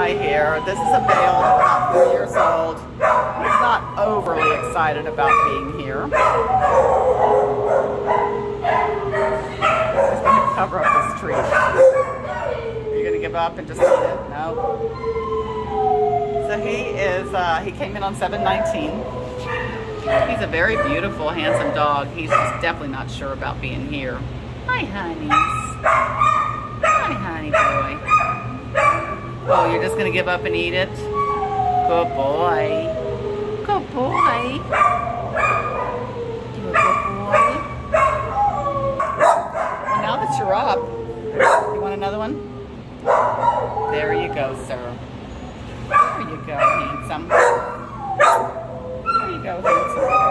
guy here. This is a male, about 4 years old. He's not overly excited about being here. He's going to cover up this tree. Are you going to give up and just eat it? No. So he came in on 7/19. He's a very beautiful, handsome dog. He's just definitely not sure about being here. Hi, honeys. Hi, honey boy. Oh, you're just gonna give up and eat it? Good boy. Good boy. You're a good boy. Well, now that you're up, you want another one? There you go, sir. There you go, handsome. There you go, handsome.